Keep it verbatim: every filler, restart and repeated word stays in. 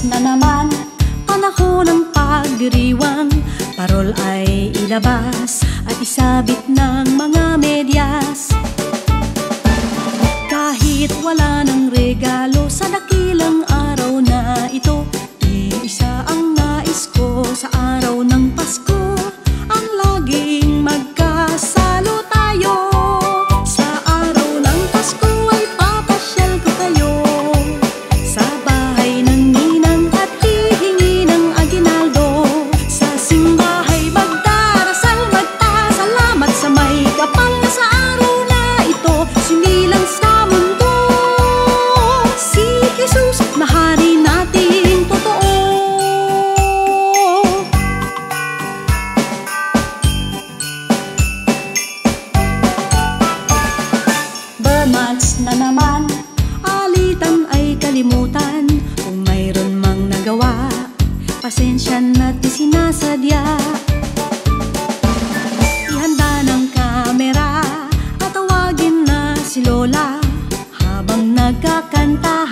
March na naman, panahon ng pagdiriwang. Parol ay ilabas at isabit ng mga medyas. Kahit wala ng regalo sa dakilang araw na ito, iisa ang nais ko sa araw ng Pasko, ang laging magkasalo tayo. Sa araw ng Pasko ay papasyal ko kayo sa bahay ng ninang at hihingi ng aginaldo. Sa simbahay magdarasal, magpasalamat sa may kapal na sa araw na ito sinilang sa mundo si Jesus na hari nating totoo. Bermonths na naman, alitan ay kalimutan. Kung mayroon mang nagawa, pasensya na't di sinasadya. Ihanda ng kamera at tawagin na si Lola habang nagkakanta.